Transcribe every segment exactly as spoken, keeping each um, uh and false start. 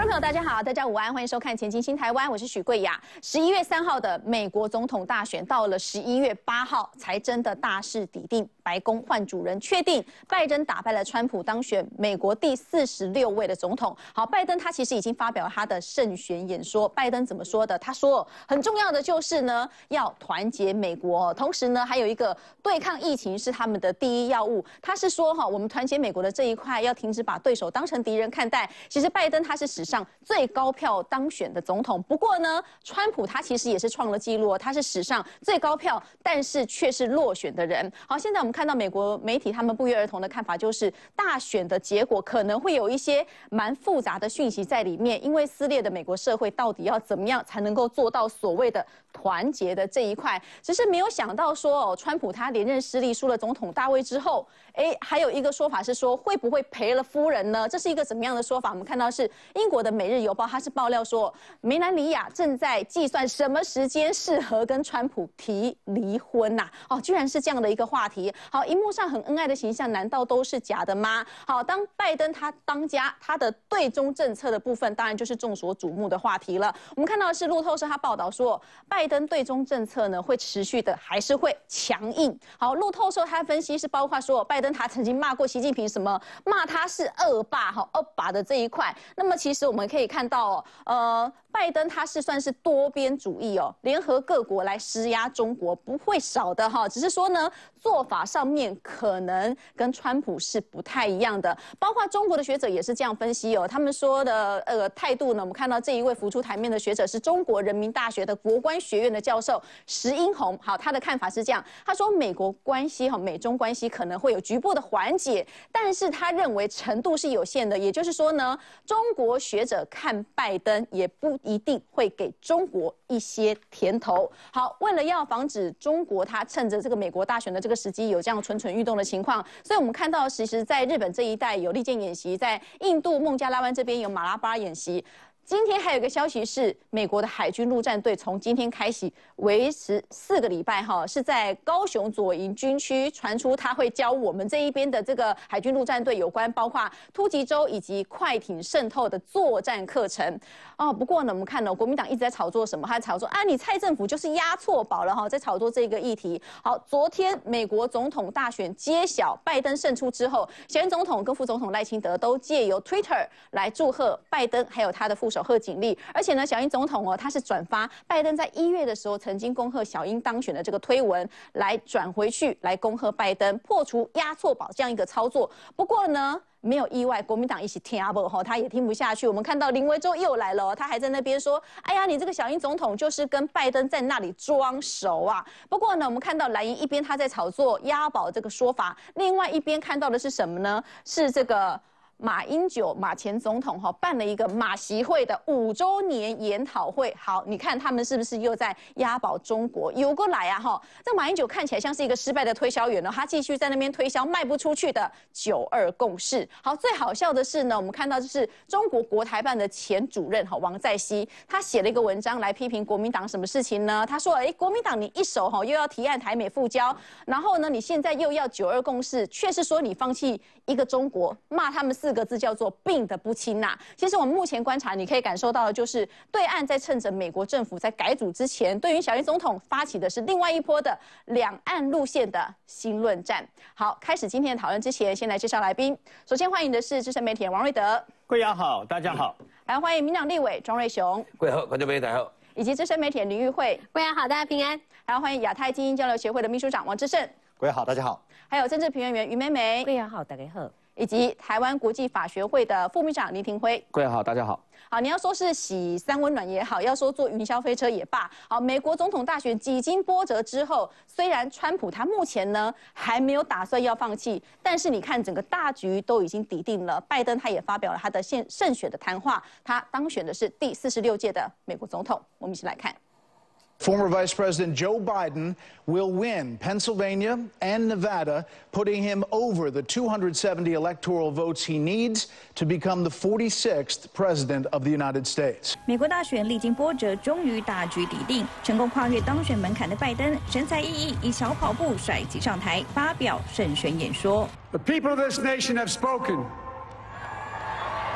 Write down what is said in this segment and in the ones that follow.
众朋友，大家好，大家午安，欢迎收看《前进新台湾》，我是许贵雅。十一月三号的美国总统大选，到了十一月八号才真的大势底定，白宫换主人，确定拜登打败了川普，当选美国第四十六位的总统。好，拜登他其实已经发表了他的胜选演说。拜登怎么说的？他说，很重要的就是呢，要团结美国，同时呢，还有一个对抗疫情是他们的第一要务。他是说哈，我们团结美国的这一块要停止把对手当成敌人看待。其实拜登他是史上最高票当选的总统。不过呢，川普他其实也是创了纪录，他是史上最高票，但是却是落选的人。好，现在我们看到美国媒体他们不约而同的看法就是，大选的结果可能会有一些蛮复杂的讯息在里面，因为撕裂的美国社会到底要怎么样才能够做到所谓的团结的这一块？只是没有想到说哦，川普他连任失利，输了总统大位之后，哎，还有一个说法是说会不会赔了夫人呢？这是一个怎么样的说法？我们看到是英国的《每日邮报》，它是爆料说，梅兰妮亚正在计算什么时间适合跟川普提离婚呐、啊？哦，居然是这样的一个话题。好，荧幕上很恩爱的形象，难道都是假的吗？好，当拜登他当家，他的对中政策的部分，当然就是众所瞩目的话题了。我们看到的是路透社他报道说，拜登对中政策呢会持续的，还是会强硬。好，路透社他分析是包括说，拜登他曾经骂过习近平什么，骂他是恶霸，哈，恶霸的这一块。那么其实我们可以看到哦，呃。拜登他是算是多边主义哦，联合各国来施压中国不会少的哈，只是说呢做法上面可能跟川普是不太一样的。包括中国的学者也是这样分析哦，他们说的呃态度呢，我们看到这一位浮出台面的学者是中国人民大学的国关学院的教授石英红，好，他的看法是这样，他说美国关系哈，美中关系可能会有局部的缓解，但是他认为程度是有限的，也就是说呢，中国学者看拜登也不一定会给中国一些甜头。好，为了要防止中国他趁着这个美国大选的这个时机有这样蠢蠢欲动的情况，所以我们看到，其实在日本这一带有利剑演习，在印度孟加拉湾这边有马拉巴演习。今天还有一个消息是，美国的海军陆战队从今天开始维持四个礼拜，哈，是在高雄左营军区传出他会教我们这一边的这个海军陆战队有关包括突击舟以及快艇渗透的作战课程。哦，不过呢，我们看到国民党一直在炒作什么？他在炒作啊，你蔡政府就是押错宝了哈，在炒作这个议题。好，昨天美国总统大选揭晓，拜登胜出之后，小英总统跟副总统赖清德都借由 Twitter 来祝贺拜登还有他的副手贺锦丽，而且呢，小英总统哦，他是转发拜登在一月的时候曾经恭贺小英当选的这个推文，来转回去来恭贺拜登，破除押错宝这样一个操作。不过呢，没有意外，国民党一起听不哈，他也听不下去。我们看到林维洲又来了、哦，他还在那边说：“哎呀，你这个小英总统就是跟拜登在那里装熟啊。”不过呢，我们看到蓝营一边他在炒作押宝这个说法，另外一边看到的是什么呢？是这个。马英九马前总统哈办了一个马习会的五周年研讨会，好，你看他们是不是又在押宝中国？有过来啊哈！这马英九看起来像是一个失败的推销员哦，他继续在那边推销卖不出去的九二共识。好，最好笑的是呢，我们看到就是中国国台办的前主任哈王在希，他写了一个文章来批评国民党什么事情呢？他说，哎，国民党你一手哈又要提案台美复交，然后呢你现在又要九二共识，却是说你放弃一个中国，骂他们四个字叫做病得不轻呐、啊。其实我们目前观察，你可以感受到的就是，对岸在趁着美国政府在改组之前，对于小英总统发起的是另外一波的两岸路线的新论战。好，开始今天的讨论之前，先来介绍来宾。首先欢迎的是资深媒体人王瑞德， 贵阳好，大家好。 还要欢迎民党立委庄瑞雄， 贵好，观众朋友大家好。 以及资深媒体人林玉慧， 贵阳好，大家平安。 还要欢迎亚太精英交流协会的秘书长王志胜， 贵阳好，大家好。 还有政治评论员于美美， 贵阳好，大家好。 以及台湾国际法学会的副秘书长林廷辉。 各位好，大家好。 好，你要说是洗三温暖也好，要说坐云霄飞车也罢，好，美国总统大选几经波折之后，虽然川普他目前呢还没有打算要放弃，但是你看整个大局都已经底定了。拜登他也发表了他的现胜选的谈话，他当选的是第四十六届的美国总统。我们一起来看。 Former Vice President Joe Biden will win Pennsylvania and Nevada, putting him over the two hundred seventy electoral votes he needs to become the forty-sixth President of the United States. 美国大选历经波折，终于大局底定，成功跨越当选门槛的拜登，神采奕奕，以小跑步甩起上台，发表胜选演说。 The people of this nation have spoken.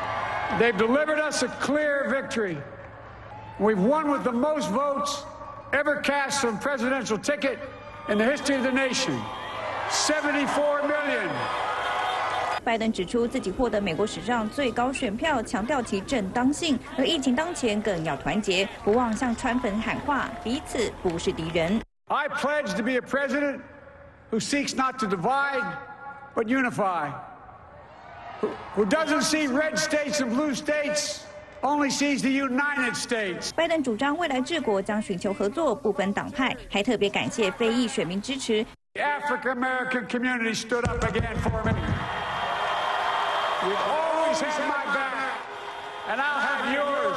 They've delivered us a clear victory. We've won with the most votes ever cast on a presidential ticket in the history of the nation. seventy-four million. 拜登指出自己获得美国史上最高选票，强调其正当性。而疫情当前，更要团结，不忘向川粉喊话，彼此不是敌人。 I pledge to be a president who seeks not to divide, but unify. Who, who doesn't see red states and blue states, only sees the United States. 拜登主张未来治国将寻求合作，不分党派，还特别感谢非裔选民支持。 The African American community stood up again for me. You've always had my back, and I'll have yours.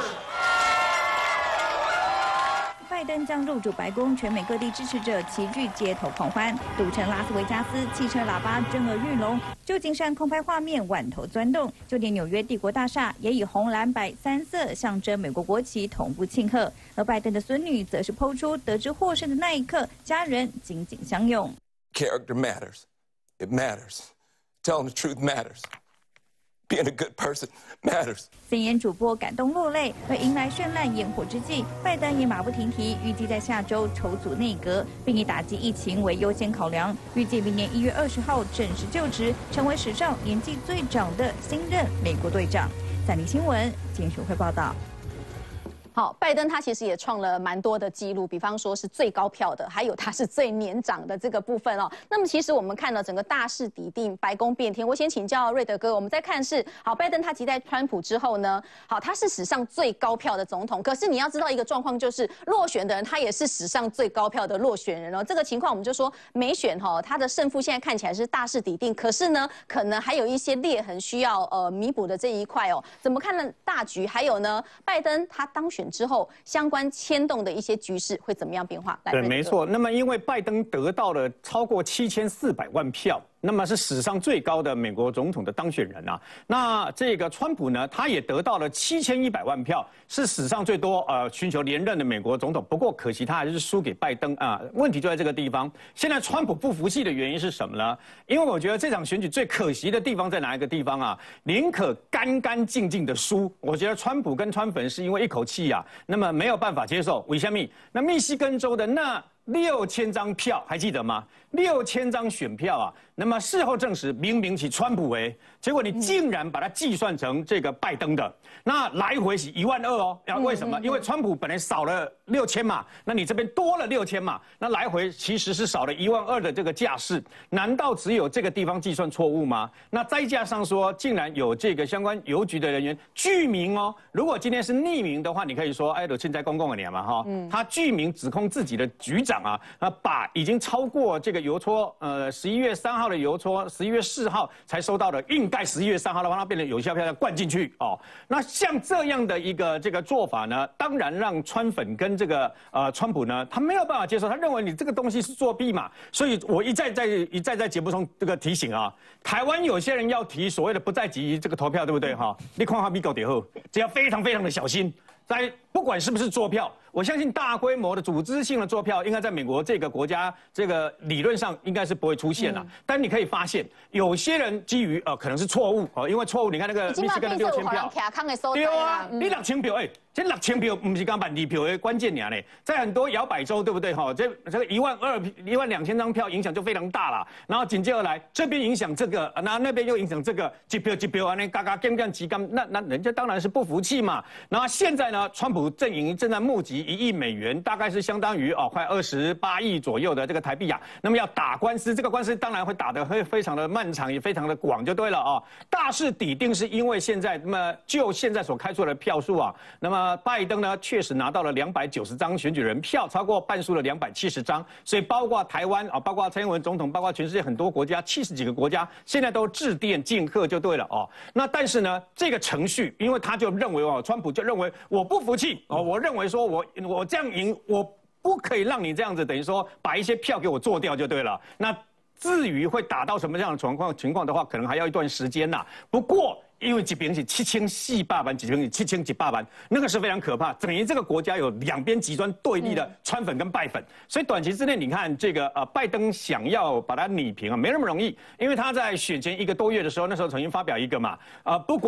拜登将入主白宫，全美各地支持者齐聚街头狂欢。赌城拉斯维加斯汽车喇叭震耳欲聋，旧金山空拍画面万头钻动，就连纽约帝国大厦也以红蓝白三色象征美国国旗同步庆贺。而拜登的孙女则是抛出得知获胜的那一刻，家人紧紧相拥。 Character matters. It matters. Telling the truth matters. Being a good person matters. 森严主播感动落泪，而迎来绚烂焰火之际，拜登也马不停蹄，预计在下周筹组内阁，并以打击疫情为优先考量，预计明年一月二十号正式就职，成为史上年纪最长的新任美国队长。三立新闻简讯会报道。 好，拜登他其实也创了蛮多的记录，比方说是最高票的，还有他是最年长的这个部分哦。那么其实我们看了整个大势已定，白宫变天。我先请教瑞德哥，我们在看是好，拜登他击败川普之后呢，好，他是史上最高票的总统。可是你要知道一个状况，就是落选的人他也是史上最高票的落选人哦。这个情况我们就说没选哈，他的胜负现在看起来是大势已定，可是呢，可能还有一些裂痕需要呃弥补的这一块哦。怎么看呢？大局还有呢，拜登他当选之后，相关牵动的一些局势会怎么样变化？ 对，没错。那么，因为拜登得到了超过七千四百万票，那么是史上最高的美国总统的当选人啊。那这个川普呢，他也得到了七千一百万票，是史上最多呃寻求连任的美国总统。不过可惜他还是输给拜登啊。问题就在这个地方。现在川普不服气的原因是什么呢？因为我觉得这场选举最可惜的地方在哪一个地方啊？宁可干干净净的输。我觉得川普跟川粉是因为一口气啊，那么没有办法接受。为什么？那密西根州的那六千张票还记得吗？六千张选票啊，那么事后证实明明是川普为，结果你竟然把它计算成这个拜登的，那来回是一万二哦。然后为什么？因为川普本来少了六千嘛，那你这边多了六千嘛，那来回其实是少了一万二的这个架势。难道只有这个地方计算错误吗？那再加上说，竟然有这个相关邮局的人员具名哦，如果今天是匿名的话，你可以说，哎，现在公共的年嘛哈，他具名指控自己的局长啊，啊把已经超过这个邮戳，呃，十一月三号的邮戳，十一月四号才收到的，硬盖十一月三号的话，它变成有效票要灌进去哦。那像这样的一个这个做法呢，当然让川粉跟这个呃川普呢，他没有办法接受，他认为你这个东西是作弊嘛。所以我一再在一再在节目中这个提醒啊，台湾有些人要提所谓的不在籍这个投票，对不对哈？你看他美国以后，只要非常非常的小心。在不管是不是作票，我相信大规模的组织性的作票，应该在美国这个国家这个理论上应该是不会出现了。嗯、但你可以发现，有些人基于呃可能是错误哦，因为错误，你看那个密西根的六千票，对啊，你六千票哎。这六千票不是刚万二票的关键年嘞，在很多摇摆州，对不对哈？这这个一万二、一万两千张票影响就非常大了。然后紧接而来，这边影响这个，那那边又影响这个，几票几票啊，那嘎嘎干干几干，那那人家当然是不服气嘛。然后现在呢，川普阵营正在募集一亿美元，大概是相当于哦快二十八亿左右的这个台币啊。那么要打官司，这个官司当然会打得会非常的漫长，也非常的广，就对了哦。大势已定是因为现在那么就现在所开出的票数啊，那么。拜登呢，确实拿到了两百九十张选举人票，超过半数的两百七十张，所以包括台湾啊，包括蔡英文总统，包括全世界很多国家，七十几个国家，现在都致电敬贺就对了哦。那但是呢，这个程序，因为他就认为哦，川普就认为我不服气哦，我认为说我我这样赢，我不可以让你这样子，等于说把一些票给我做掉就对了。那至于会打到什么样的情况情况的话，可能还要一段时间呐。不过。因为一边是七千四百万，一边是七千一百万，那个是非常可怕。等于这个国家有两边极端对立的川粉跟拜粉，所以短期之内，你看这个呃，拜登想要把它拟平啊，没那么容易，因为他在选前一个多月的时候，那时候曾经发表一个嘛，呃，不管。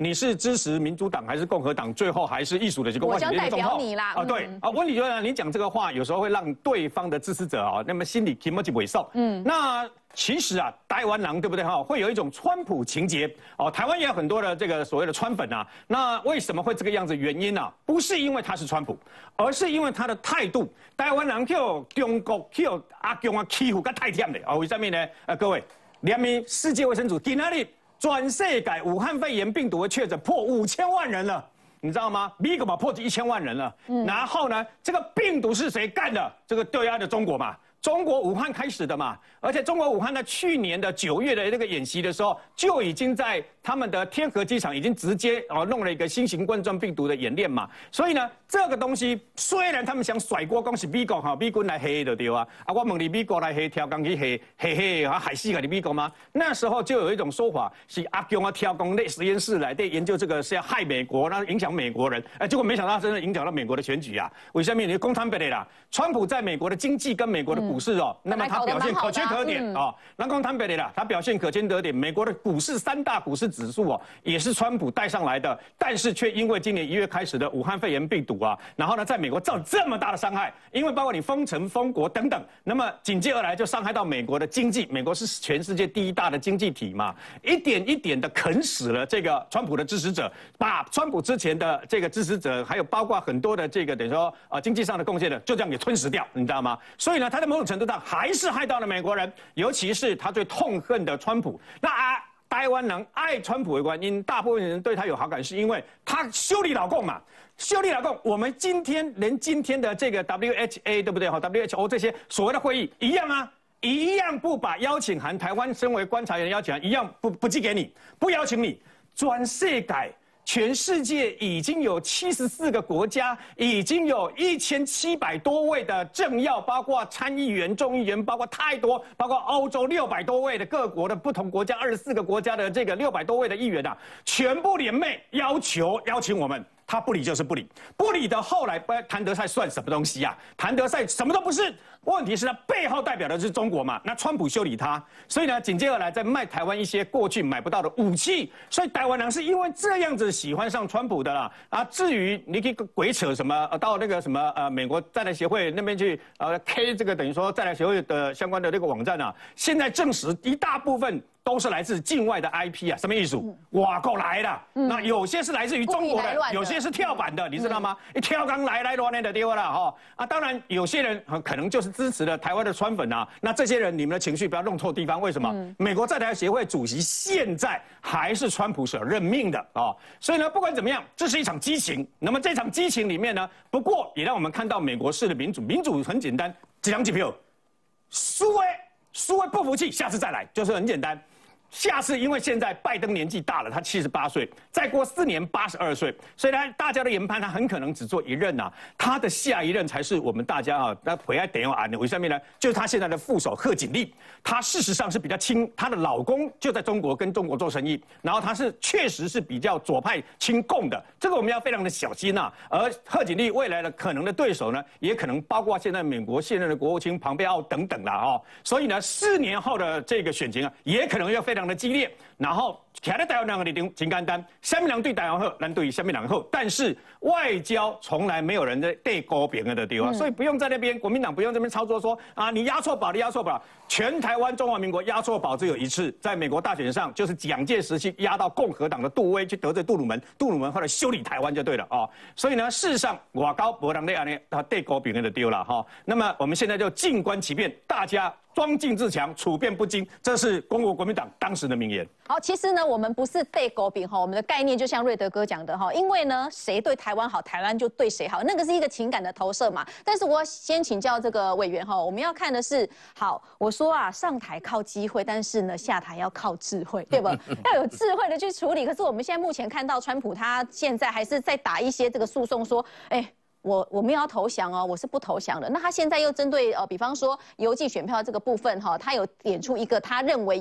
你是支持民主党还是共和党，最后还是艺术的这个我万年将代表的总统你啦。 啊，对啊，温理觉得你讲这个话，有时候会让对方的支持者啊，那么心里情绪萎受。嗯，那。其实啊，台湾人对不对哈？会有一种川普情节哦。台湾也有很多的这个所谓的川粉啊。那为什么会这个样子？原因呢、啊，不是因为他是川普，而是因为他的态度。台湾人叫中国叫阿共啊欺负个太甜的哦。为什么呢？呃，各位，联名世界卫生组今天里全世界武汉肺炎病毒的确诊破五千万人了。你知道吗？美国嘛破一千万人了。嗯、然后呢，这个病毒是谁干的？这个对岸的中国嘛。中国武汉开始的嘛，而且中国武汉在去年的九月的那个演习的时候，就已经在他们的天河机场已经直接哦弄了一个新型冠状病毒的演练嘛。所以呢，这个东西虽然他们想甩锅，讲是美国哈，美军来黑的对啊，啊我问你美国来黑跳钢去黑黑黑啊海西个你美国吗？那时候就有一种说法是阿共啊跳工类实验室来对研究这个是要害美国，那影响美国人，哎结果没想到真的影响到美国的选举啊。为什么？你公摊贝的啦，川普在美国的经济跟美国的股市哦，那么他表现可圈可点哦。那公摊贝的啦，他表现可圈可点。美国的股市三大股市指数哦，也是川普带上来的，但是却因为今年一月开始的武汉肺炎病毒啊，然后呢，在美国造成这么大的伤害，因为包括你封城、封国等等，那么紧接而来就伤害到美国的经济。美国是全世界第一大的经济体嘛，一点一点的啃死了这个川普的支持者，把川普之前的这个支持者，还有包括很多的这个等于说呃经济上的贡献的，就这样给吞噬掉，你知道吗？所以呢，他在某种程度上还是害到了美国人，尤其是他最痛恨的川普。那啊，台湾人爱川普的原因，大部分人对他有好感，是因为他修理老共嘛。修理老共，我们今天连今天的这个 W H A 对不对？哈 ，W H O 这些所谓的会议一样啊，一样不把邀请函，台湾身为观察员的邀请函一样不不寄给你，不邀请你，专世改。全世界已经有七十四个国家，已经有一千七百多位的政要，包括参议员、众议员，包括太多，包括欧洲六百多位的各国的不同国家，二十四个国家的这个六百多位的议员啊，全部联袂要求邀请我们。他不理就是不理，不理的后来，谭德赛算什么东西啊？谭德赛什么都不是。问题是他背后代表的是中国嘛？那川普修理他，所以呢，紧接而来在卖台湾一些过去买不到的武器。所以台湾人是因为这样子喜欢上川普的啦。啊，至于你可以鬼扯什么，呃，到那个什么呃美国在台协会那边去呃 K 这个等于说在台协会的相关的这个网站啊，现在证实一大部分。都是来自境外的 I P 啊，什么意思？哇，够来的。嗯、那有些是来自于中国的，的有些是跳板的，你知道吗？一跳刚来来乱的丢了哈啊！当然，有些人可能就是支持了台湾的川粉啊。那这些人，你们的情绪不要弄错地方。为什么？嗯、美国在台协会主席现在还是川普所任命的啊、哦。所以呢，不管怎么样，这是一场激情。那么这场激情里面呢，不过也让我们看到美国式的民主。民主很简单，几张机票，输哎输哎不服气，下次再来，就是很简单。下次，因为现在拜登年纪大了，他七十八岁，再过四年八十二岁，所以呢，大家的研判他很可能只做一任啊，他的下一任才是我们大家啊，那回来等要安的。为什么呢？就是他现在的副手贺锦丽，她事实上是比较亲，她的老公就在中国跟中国做生意，然后她是确实是比较左派亲共的，这个我们要非常的小心呐、啊。而贺锦丽未来的可能的对手呢，也可能包括现在美国现任的国务卿庞佩奥等等啦哦，所以呢，四年后的这个选情啊，也可能要非常的激烈，然后徛在台湾人的立场真简单，什么人对台湾好，咱对什么人好，但是外交从来没有人在对高平的地方，嗯、所以不用在那边国民党不用这边操作说啊，你押错宝，你押错宝，全台湾中华民国押错宝只有一次，在美国大选上就是蒋介石去押到共和党的杜威去得罪杜鲁门，杜鲁门后来修理台湾就对了哦，所以呢，事实上外交没人在安尼，他对高平的丢了哈，那么我们现在就静观其变，大家。庄敬自强，处变不惊，这是中国国民党当时的名言。 好，其实呢，我们不是对狗饼哈，我们的概念就像瑞德哥讲的哈，因为呢，谁对台湾好，台湾就对谁好，那个是一个情感的投射嘛。但是我先请教这个委员哈，我们要看的是，好，我说啊，上台靠机会，但是呢，下台要靠智慧，对吧？要有智慧的去处理。可是我们现在目前看到川普他现在还是在打一些这个诉讼，说，哎。我我没有要投降哦，我是不投降的。那他现在又针对呃，比方说邮寄选票这个部分哈，他有点出一个他认为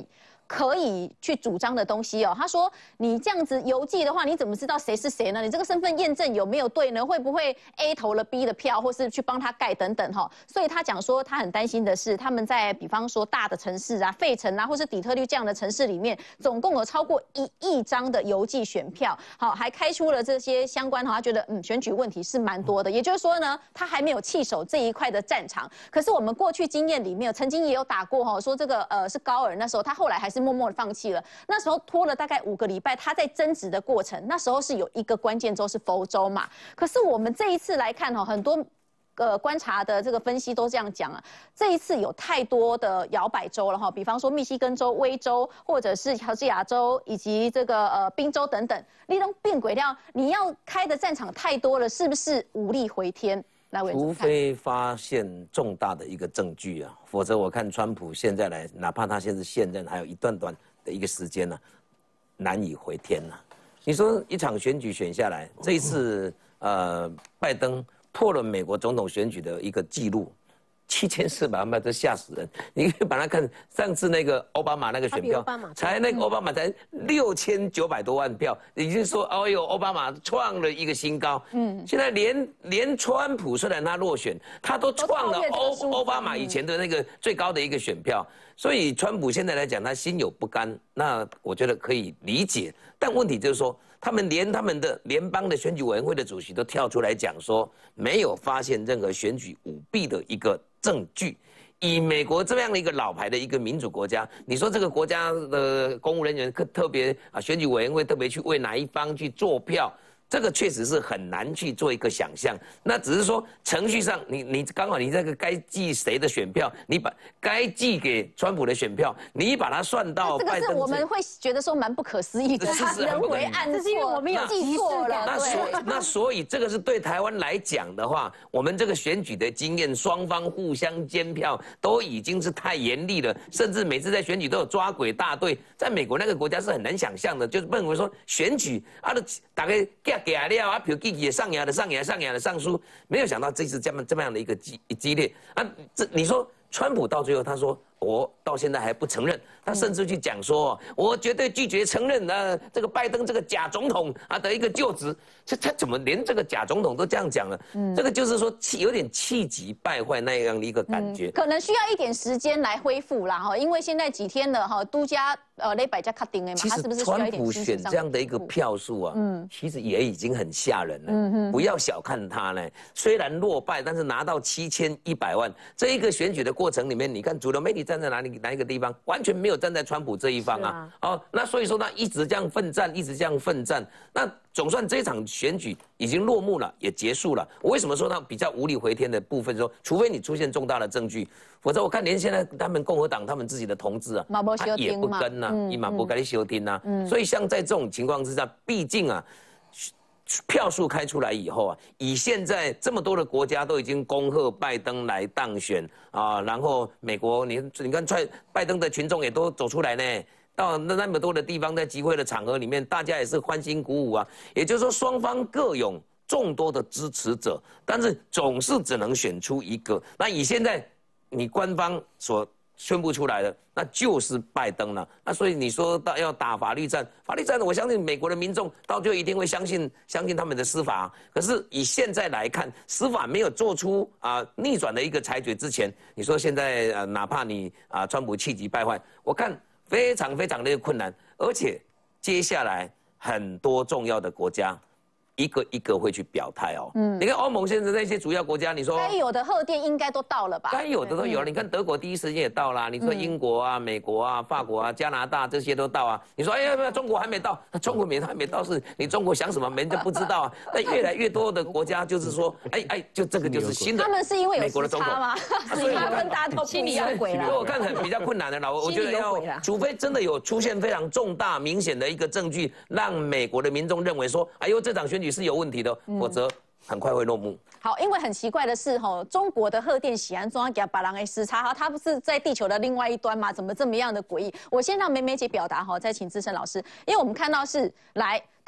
可以去主张的东西哦。他说，你这样子邮寄的话，你怎么知道谁是谁呢？你这个身份验证有没有对呢？会不会 A 投了 B 的票，或是去帮他盖等等哈？所以他讲说，他很担心的是，他们在比方说大的城市啊，费城啊，或是底特律这样的城市里面，总共有超过一亿张的邮寄选票，好，还开出了这些相关哈，他觉得嗯选举问题是蛮多的，也就是说呢，他还没有弃守这一块的战场。可是我们过去经验里面，曾经也有打过哈，说这个呃是高尔，那时候他后来还是默默的放弃了，那时候拖了大概五个礼拜，他在争执的过程，那时候是有一个关键州是佛州嘛，可是我们这一次来看哈，很多。呃，观察的这个分析都这样讲啊，这一次有太多的摇摆州了哈，比方说密西根州、威州，或者是乔治亚州以及这个呃宾州等等，你都变轨掉，你要开的战场太多了，是不是无力回天？来， 除非发现重大的一个证据啊，否则我看川普现在来，哪怕他现在现任，还有一段段的一个时间呢、啊，难以回天呐、啊。你说一场选举选下来，这一次呃，拜登。破了美国总统选举的一个记录，七千四百万票，这吓死人！你可以把它看上次那个奥巴马那个选票，才那个奥巴马才六千九百多万票，已经说哦呦，奥巴马创了一个新高。嗯，现在连连川普虽然他落选，他都创了欧奥巴马以前的那个最高的一个选票，所以川普现在来讲，他心有不甘，那我觉得可以理解。但问题就是说。他们连他们的联邦的选举委员会的主席都跳出来讲说，没有发现任何选举舞弊的一个证据。以美国这样的一个老牌的一个民主国家，你说这个国家的公务人员特特别啊，选举委员会特别去为哪一方去做票？这个确实是很难去做一个想象，那只是说程序上你，你你刚好你这个该寄谁的选票，你把该寄给川普的选票，你把它算到拜登。 这个是我们会觉得说蛮不可思议的，他人为按错，是因为我们有记错了。 那所那所以这个是对台湾来讲的话，我们这个选举的经验，双方互相监票都已经是太严厉了，甚至每次在选举都有抓鬼大队，在美国那个国家是很难想象的，就是认为说选举啊，大概。给啊了啊，票记也上牙的上牙上牙的上书，没有想到这次这么这么样的一个激激烈啊！这你说川普到最后他说我到现在还不承认，他甚至去讲说我绝对拒绝承认呃这个拜登这个假总统啊的一个就职，这他怎么连这个假总统都这样讲了？嗯，这个就是说气有点气急败坏那样的一个感觉， 嗯、可能需要一点时间来恢复啦哈，因为现在几天了哈，都加。呃，雷百家卡丁的嘛，他是不是需要一点川普选这样的一个票数啊，嗯，其实也已经很吓人了。嗯哼，不要小看他呢，虽然落败，但是拿到七千一百万，这一个选举的过程里面，你看主流媒体站在哪里哪一个地方，完全没有站在川普这一方啊。啊哦，那所以说他一直这样奋战，一直这样奋战，那总算这场选举已经落幕了，也结束了。我为什么说他比较无力回天的部分说，除非你出现重大的证据。否则我看连现在他们共和党他们自己的同志啊，他也不跟呐、啊，伊嘛不跟你休听呐。所以像在这种情况之下，毕竟啊，票数开出来以后啊，以现在这么多的国家都已经恭贺拜登来当选啊，然后美国你你看拜拜登的群众也都走出来呢。到那那么多的地方，在集会的场合里面，大家也是欢欣鼓舞啊。也就是说，双方各有众多的支持者，但是总是只能选出一个。那以现在。你官方所宣布出来的，那就是拜登了。那所以你说到要打法律战，法律战，我相信美国的民众到最后一定会相信相信他们的司法、啊。可是以现在来看，司法没有做出啊、呃、逆转的一个裁决之前，你说现在呃哪怕你啊、呃、川普气急败坏，我看非常非常的困难，而且接下来很多重要的国家。一个一个会去表态哦。嗯，你看欧盟现在那些主要国家，你说该有的贺电应该都到了吧？ 该有的都有了。你看德国第一时间也到了，你说英国啊、美国啊、法国啊、加拿大这些都到啊。你说哎呀，中国还没到，中国没还没到，是你中国想什么，没人就不知道啊。那越来越多的国家就是说，哎哎，就这个就是新的。 他们是因为有美国的总统吗？所以他们大家都心里有鬼了。 所以我看很比较困难的了，我我觉得要，除非真的有出现非常重大明显的一个证据，让美国的民众认为说，哎呦，这场选举是有问题的。否则很快会落幕。 好，因为很奇怪的是，哈，中国的贺电喜安中央给把人给时差，哈，它不是在地球的另外一端吗？怎么这么样的诡异？我先让梅梅姐表达，哈，再请资深老师，因为我们看到是来。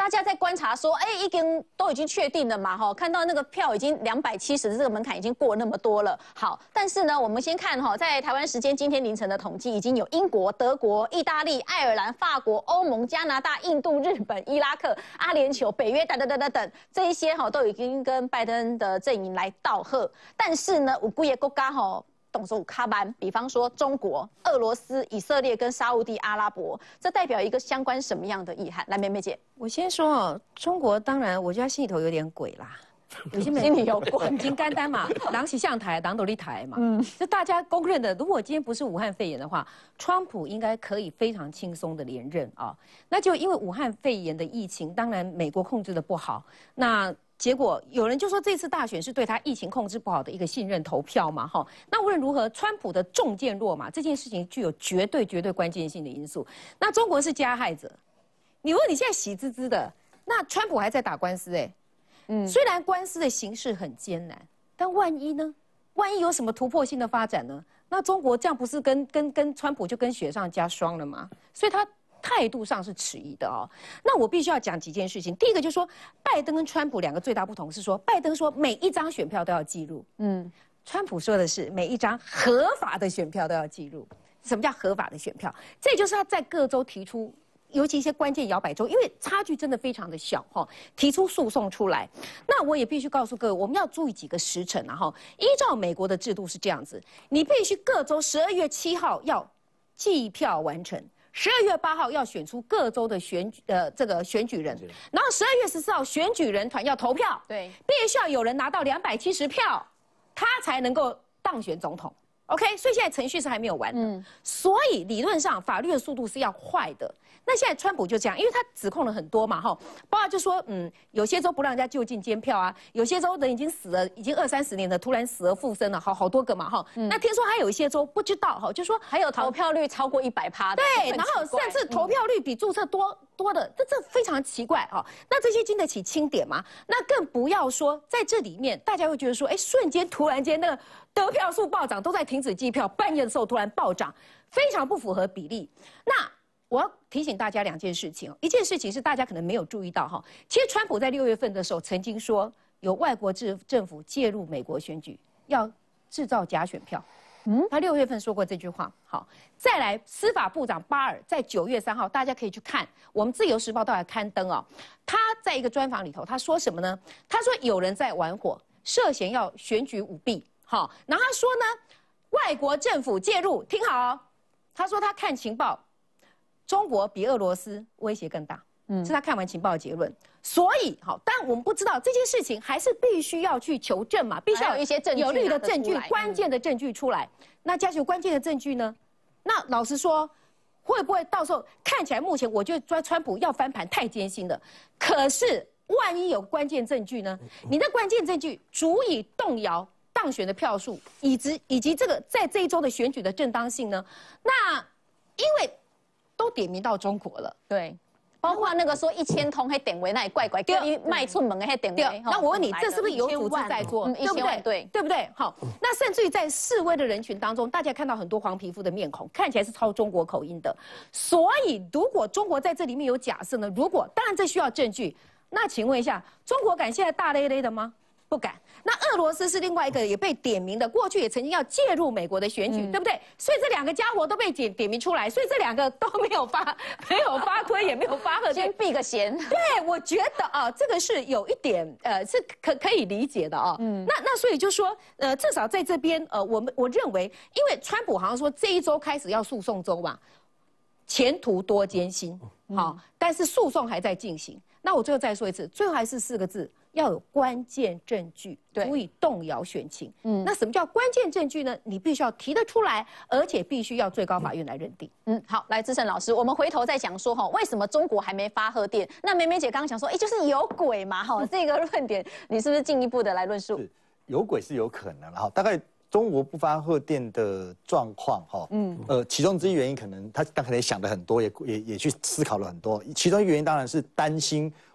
大家在观察说，哎，已经都已经确定了嘛，哈，看到那个票已经两百七十这个门槛已经过那么多了。好，但是呢，我们先看哈，在台湾时间今天凌晨的统计，已经有英国、德国、意大利、爱尔兰、法国、欧盟、加拿大、印度、日本、伊拉克、阿联酋、北约等等等等等这一些哈，都已经跟拜登的阵营来道贺。但是呢，有几个国家哈。动手卡班，比方说中国、俄罗斯、以色列跟沙烏地阿拉伯，这代表一个相关什么样的意涵？来，妹妹姐， 我先说哦，中国当然，我觉得心里头有点鬼啦。有些心里有鬼， 很金干单嘛，狼起上台，狼斗立台嘛。嗯，这大家公认的。如果今天不是武汉肺炎的话，川普应该可以非常轻松的连任啊。那就因为武汉肺炎的疫情，当然美国控制的不好，那。结果有人就说这次大选是对他疫情控制不好的一个信任投票嘛，哈。那无论如何，川普的重剑落马这件事情具有绝对绝对关键性的因素。那中国是加害者，你说你现在喜滋滋的，那川普还在打官司哎、欸，嗯，虽然官司的形势很艰难，但万一呢？万一有什么突破性的发展呢？那中国这样不是跟跟跟川普就跟雪上加霜了吗？所以他。态度上是迟疑的哦，那我必须要讲几件事情。第一个就是说，拜登跟川普两个最大不同是说，拜登说每一张选票都要记录，嗯，川普说的是每一张合法的选票都要记录。什么叫合法的选票？这就是他在各州提出，尤其一些关键摇摆州，因为差距真的非常的小哈，提出诉讼出来。那我也必须告诉各位，我们要注意几个时辰啊哈。依照美国的制度是这样子，你必须各州十二月七号要计票完成。十二月八号要选出各州的选举呃这个选举人，然后十二月十四号选举人团要投票，对，必须要有人拿到两百七十票，他才能够当选总统。OK， 所以现在程序是还没有完的，嗯，所以理论上法律的速度是要快的。那现在川普就这样，因为他指控了很多嘛，哈，包括就说，嗯，有些州不让人家就近监票啊，有些州人已经死了，已经二三十年了，突然死而复生了，好好多个嘛，哈。嗯、那听说还有一些州不知道，哈，就说还有投票率超过一百趴的， 对，然后甚至投票率比注册多、嗯、多的，这这非常奇怪啊。那这些经得起清点吗？那更不要说在这里面，大家会觉得说，哎，瞬间突然间那个得票数暴涨，都在停止计票，半夜的时候突然暴涨，非常不符合比例。那我要提醒大家两件事情哦，一件事情是大家可能没有注意到哈，其实川普在六月份的时候曾经说有外国政政府介入美国选举，要制造假选票。嗯，他六月份说过这句话。好，再来，司法部长巴尔在九月三号，大家可以去看我们自由时报都来刊登哦，他在一个专访里头，他说什么呢？他说有人在玩火，涉嫌要选举舞弊。好，然后他说呢，外国政府介入，听好哦，他说他看情报。中国比俄罗斯威胁更大，嗯，是他看完情报的结论。所以，好，但我们不知道这件事情，还是必须要去求证嘛，必须要有一些证据、有力的证据、关键的证据出来。那加有关键的证据呢？那老实说，会不会到时候看起来目前我觉得川普要翻盘太艰辛了？可是万一有关键证据呢？你的关键证据足以动摇当选的票数，以及以及这个在这一周的选举的正当性呢？那因为。都点名到中国了， 对，包括那个说一千通还点位，那也怪怪，跟你卖出门还点位。 那我问你，这是不是有组织在做？对不对？对，对不对？好，那甚至于在示威的人群当中，大家看到很多黄皮肤的面孔，看起来是操中国口音的。所以，如果中国在这里面有假设呢？如果当然这需要证据，那请问一下，中国敢现在大咧咧的吗？不敢。那俄罗斯是另外一个也被点名的，过去也曾经要介入美国的选举，嗯、对不对？所以这两个家伙都被点点名出来，所以这两个都没有发没有发推，也没有发贺， 先避个嫌。 对，我觉得啊，这个是有一点呃是可可以理解的啊。嗯，那那所以就说呃，至少在这边呃，我们我认为，因为川普好像说这一周开始要诉讼周嘛，前途多艰辛，好、嗯，但是诉讼还在进行。那我最后再说一次，最后还是四个字。要有关键证据，足以动摇选情。嗯，那什么叫关键证据呢？你必须要提得出来，而且必须要最高法院来认定。 嗯，好，来资深老师，我们回头再讲说哈，为什么中国还没发贺电？那梅梅姐刚刚讲说，哎，就是有鬼嘛哈，这个论点，你是不是进一步的来论述？ 是有鬼是有可能哈，大概中国不发贺电的状况哈，嗯，呃，其中之一原因可能他他可能想的很多，也也也去思考了很多，其中一个原因当然是担心。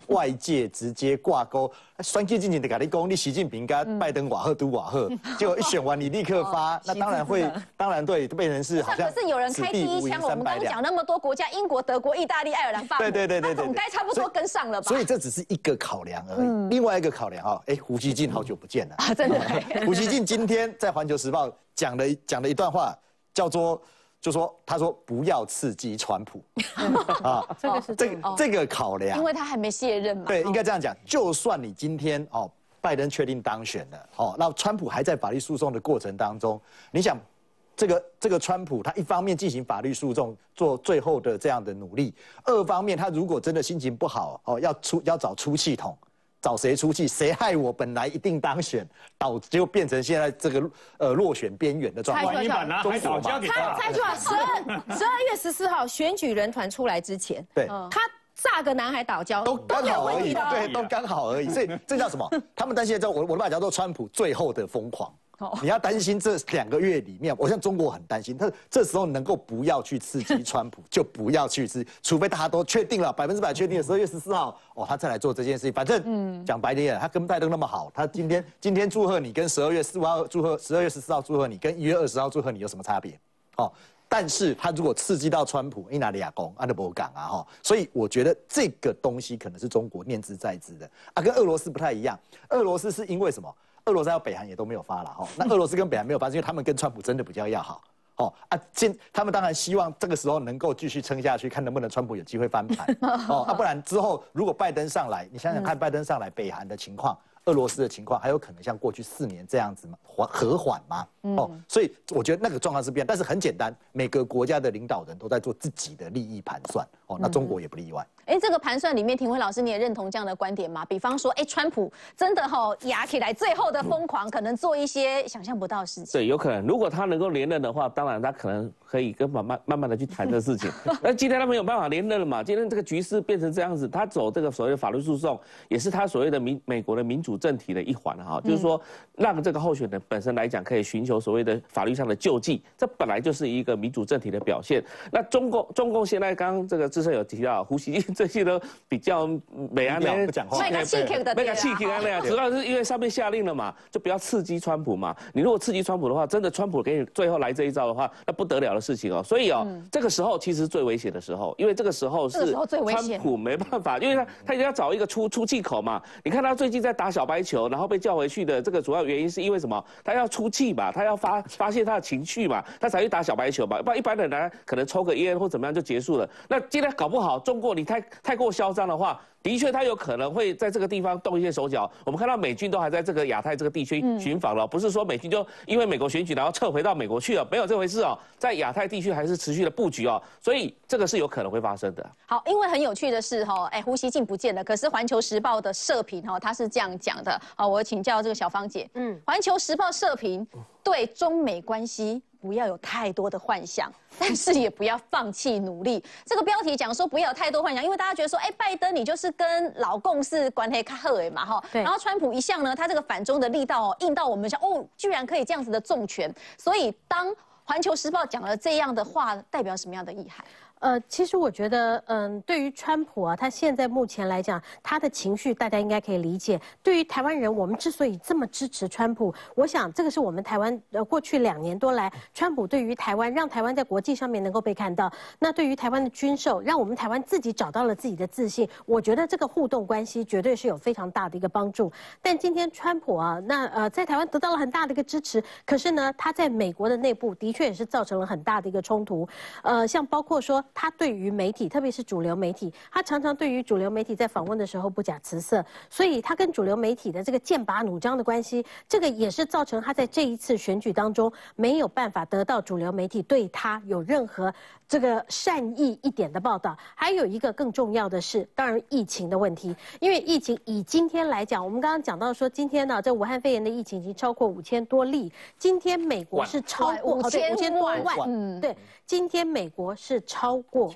外界直接挂钩。选举进前就跟你讲，你习近平跟拜登瓦赫都瓦赫，结果一选完你立刻发，那当然会，当然对，变成是好像可是有人开第一枪了。我们刚刚讲那么多国家，英国、德国、意大利、爱尔兰、法国， 对对对对对， 总该差不多跟上了吧？ 所以这只是一个考量而已。另外一个考量啊，哎，胡锡进好久不见了啊，真的。 胡锡进今天在《环球时报》讲了讲了一段话，叫做。就说他说不要刺激川普啊， 这个是这个这个考量， 因为他还没卸任嘛。 对，应该这样讲。就算你今天哦，拜登确定当选了，哦，那川普还在法律诉讼的过程当中，你想，这个这个川普他一方面进行法律诉讼，做最后的这样的努力，二方面他如果真的心情不好哦，要出要找出气筒。找谁出气？谁害我本来一定当选，导就变成现在这个呃落选边缘的状况。 蔡一版啊，还早交给他。 猜出来，十二十二月十四号选举人团出来之前， 对， 他炸个南海岛礁都刚好而已，对，都刚好而已。所以这叫什么？他们担心在我我把它叫做川普最后的疯狂。你要担心这两个月里面，我像中国很担心，他这时候能够不要去刺激川普，就不要去刺激，除非大家都确定了百分之百确定了十二月十四号哦，他再来做这件事情。反正嗯，讲白点，他跟拜登那么好，他今天今天祝贺你，跟十二月十五号祝贺，十二月十四号祝贺你，跟一月二十号祝贺你有什么差别？哦。但是他如果刺激到川普，伊拿利亚公、阿德伯港啊，哈，所以我觉得这个东西可能是中国念兹在兹的啊，跟俄罗斯不太一样。俄罗斯是因为什么？俄罗斯还有北韩也都没有发了哈，那俄罗斯跟北韩没有发，是因为他们跟川普真的比较要好。哦啊，现他们当然希望这个时候能够继续撑下去，看能不能川普有机会翻盘。哦，啊，不然之后如果拜登上来，你想想看，拜登上来，北韩的情况。俄罗斯的情况还有可能像过去四年这样子吗？缓和缓吗？哦，所以我觉得那个状况是变，但是很简单，每个国家的领导人都在做自己的利益盘算。哦，那中国也不例外。 哎，这个盘算里面，庭辉老师你也认同这样的观点吗？比方说，哎，川普真的哈压起来，最后的疯狂，可能做一些想象不到的事情。 对，有可能。如果他能够连任的话，当然他可能可以跟慢慢慢慢的去谈这事情。那今天他没有办法连任了嘛？今天这个局势变成这样子，他走这个所谓的法律诉讼，也是他所谓的民美国的民主政体的一环哈，就是说让这个候选人本身来讲可以寻求所谓的法律上的救济，这本来就是一个民主政体的表现。那中共中共现在刚刚这个资深有提到，胡锡进这些都比较美安的不讲话， 那个气 K 的， 那个气 K 那样，主要是因为上面下令了嘛，就不要刺激川普嘛。你如果刺激川普的话，真的川普给你最后来这一招的话，那不得了的事情哦。所以哦，嗯、这个时候其实是最危险的时候，因为这个时候是川普没办法，因为他他一定要找一个出出气口嘛。你看他最近在打小白球，然后被叫回去的这个主要原因是因为什么？他要出气嘛，他要发发泄他的情绪嘛，他才去打小白球嘛。不然一般人呢，可能抽个烟或怎么样就结束了。那今天搞不好中国你太太过嚣张的话。的确，他有可能会在这个地方动一些手脚。我们看到美军都还在这个亚太这个地区巡访了，嗯、不是说美军就因为美国选举然后撤回到美国去了，没有这回事哦。在亚太地区还是持续的布局哦，所以这个是有可能会发生的。 好，因为很有趣的是哈，哎，胡锡进不见了，可是《环球时报》的社评哈，他是这样讲的。好，我请教这个小芳姐，嗯，《环球时报》社评对中美关系。不要有太多的幻想，但是也不要放弃努力。这个标题讲说不要有太多幻想，因为大家觉得说，哎，拜登你就是跟老共是关系较好的嘛，哈。然后川普一向呢，他这个反中的力道哦，硬到我们想，哦，居然可以这样子的重拳。所以当《环球时报》讲了这样的话，代表什么样的意涵？ 呃，其实我觉得，嗯，对于川普啊，他现在目前来讲，他的情绪大家应该可以理解。对于台湾人，我们之所以这么支持川普，我想这个是我们台湾呃过去两年多来，川普对于台湾，让台湾在国际上面能够被看到。那对于台湾的军售，让我们台湾自己找到了自己的自信。我觉得这个互动关系绝对是有非常大的一个帮助。但今天川普啊，那呃在台湾得到了很大的一个支持，可是呢，他在美国的内部的确也是造成了很大的一个冲突。呃，像包括说。他对于媒体，特别是主流媒体，他常常对于主流媒体在访问的时候不假辞色，所以他跟主流媒体的这个剑拔弩张的关系，这个也是造成他在这一次选举当中没有办法得到主流媒体对他有任何这个善意一点的报道。还有一个更重要的是，当然疫情的问题，因为疫情以今天来讲，我们刚刚讲到说，今天呢，这武汉肺炎的疫情已经超过五千多例，今天美国是超过五千多万， 嗯，对，今天美国是超过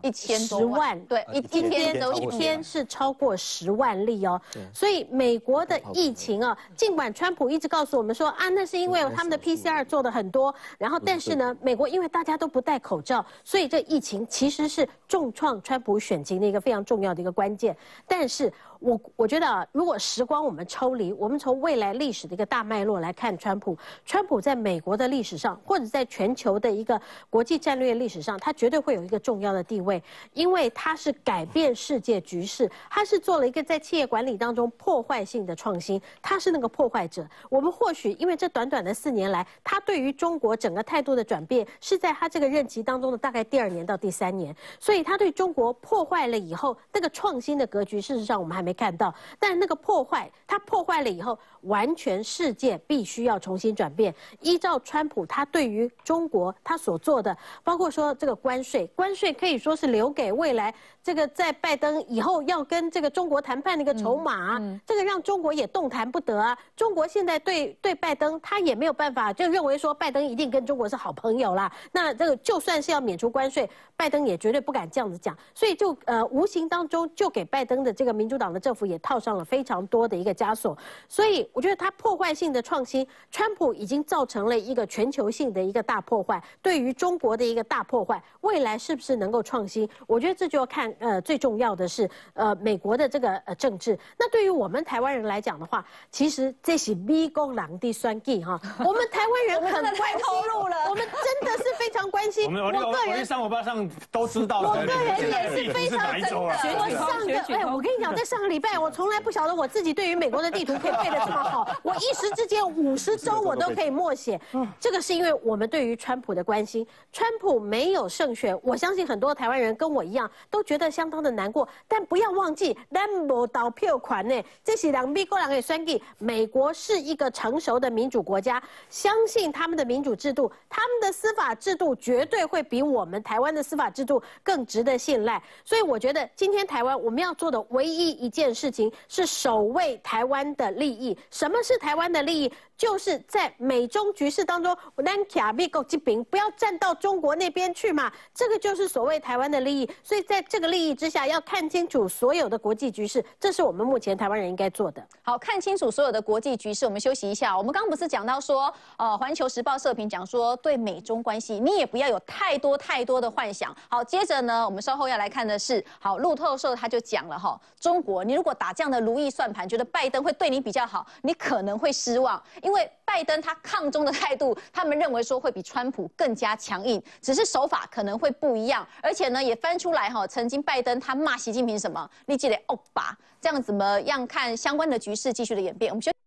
一千多十万， 对，一一天都一天是超过十万例哦。所以美国的疫情啊，尽管川普一直告诉我们说啊，那是因为他们的 P C R 做的很多，然后但是呢，美国因为大家都不戴口罩，所以这疫情其实是重创川普选情的一个非常重要的一个关键。但是我我觉得啊，如果时光我们抽离，我们从未来历史的一个大脉络来看川普，川普在美国的历史上，或者在全球的一个国际战略历史上，他绝对会有一个重要的地位，因为他是改变世界局势，他是做了一个在企业管理当中破坏性的创新，他是那个破坏者。我们或许因为这短短的四年来，他对于中国整个态度的转变，是在他这个任期当中的大概第二年到第三年，所以他对中国破坏了以后，那个创新的格局，事实上我们还没看到，但那个破坏，他破坏了以后，完全世界必须要重新转变。依照川普他对于中国他所做的，包括说这个关税，关税可以说是留给未来这个在拜登以后要跟这个中国谈判的一个筹码啊，嗯嗯、这个让中国也动弹不得啊。中国现在对对拜登，他也没有办法就认为说拜登一定跟中国是好朋友啦。那这个就算是要免除关税，拜登也绝对不敢这样子讲，所以就呃无形当中就给拜登的这个民主党的政府也套上了非常多的一个枷锁。所以我觉得他破坏性的创新，川普已经造成了一个全球性的一个大破坏，对于中国的一个大破坏，未来是不是能够创新？我觉得这就要看呃最重要的是呃美国的这个呃政治。那对于我们台湾人来讲的话，其实这是美国人的选举哈，我们台湾人很关心， 透露了， 我们真的是非常关心。 我们我个人上我爸上都知道， 我个人也是非常真的。我上个哎，我跟你讲，在上个礼拜我从来不晓得我自己对于美国的地图可以背得这么好，我一时之间五十州我都可以默写。这个是因为我们对于川普的关心，川普没有胜选，我相信很多台湾人跟我一样都觉得相当的难过。但不要忘记，咱没投票权呢，这是让美国人给选举。美国是一个成熟的民主国家，相信他们的民主制度，他们的司法制度绝对会比我们台湾的司法制度更值得信赖。所以我觉得今天台湾我们要做的唯一一件事情是守卫台湾的利益。什么是台湾的利益？就是在美中局势当中，咱卡美国这边不要站到中国那边去嘛，这个就是所谓台湾的利益。所以在这个利益之下，要看清楚所有的国际局势，这是我们目前台湾人应该做的。 好，看清楚所有的国际局势。我们休息一下，我们刚刚不是讲到说，呃，《环球时报》社评讲说，对美中关系，你也不要有太多太多的幻想。好，接着呢，我们稍后要来看的是，好，路透社他就讲了哈，中国，你如果打这样的如意算盘，觉得拜登会对你比较好，你可能会失望。因为拜登他抗中的态度，他们认为说会比川普更加强硬，只是手法可能会不一样，而且呢也翻出来哈，曾经拜登他骂习近平什么，你记得欧巴，这样怎么样看相关的局势继续的演变？我们先。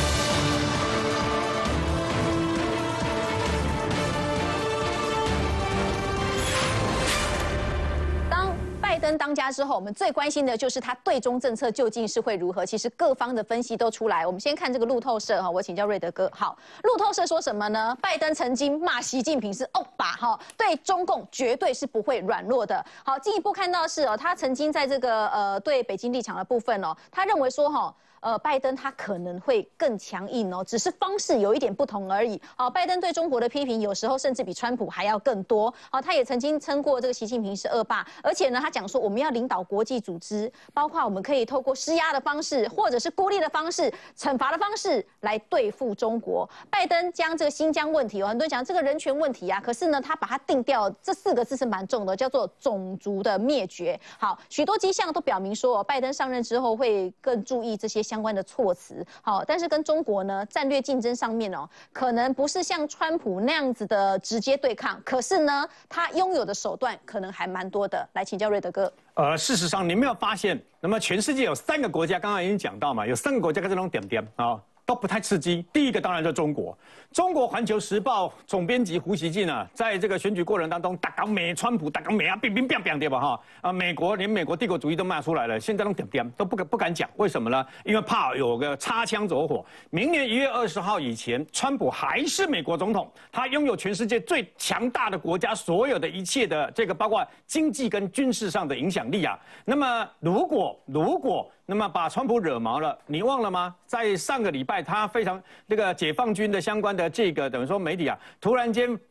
拜登当家之后，我们最关心的就是他对中政策究竟是会如何。其实各方的分析都出来。我们先看这个路透社哈，我请教瑞德哥。好，路透社说什么呢？拜登曾经骂习近平是欧巴哈，对中共绝对是不会软弱的。好，进一步看到是哦，他曾经在这个呃对北京立场的部分哦，他认为说哈。呃，拜登他可能会更强硬哦，只是方式有一点不同而已。哦，拜登对中国的批评有时候甚至比川普还要更多。哦，他也曾经称过这个习近平是恶霸，而且呢，他讲说我们要领导国际组织，包括我们可以透过施压的方式，或者是孤立的方式、惩罚的方式来对付中国。拜登将这个新疆问题，有很多人讲这个人权问题啊，可是呢，他把它定调这四个字是蛮重的，叫做种族的灭绝。好，许多迹象都表明说，拜登上任之后会更注意这些相关的措辞，好，但是跟中国呢战略竞争上面哦，可能不是像川普那样子的直接对抗，可是呢，他拥有的手段可能还蛮多的。来请教瑞德哥。 呃，事实上，你没有发现，那么全世界有三个国家，刚刚已经讲到嘛，有三个国家跟这种点点啊。都不太刺激。第一个当然就是中国，中国《环球时报》总编辑胡锡进啊，在这个选举过程当中，打港美川普，打港美啊，乒乒乓乓对吧哈？啊，美国连美国帝国主义都骂出来了，现在都点点都不敢不敢讲，为什么呢？因为怕有个擦枪走火。明年一月二十号以前，川普还是美国总统，他拥有全世界最强大的国家所有的一切的这个包括经济跟军事上的影响力啊。那么如果如果那么把川普惹毛了，你忘了吗？在上个礼拜，他非常那个解放军的相关的这个等于说媒体啊，突然间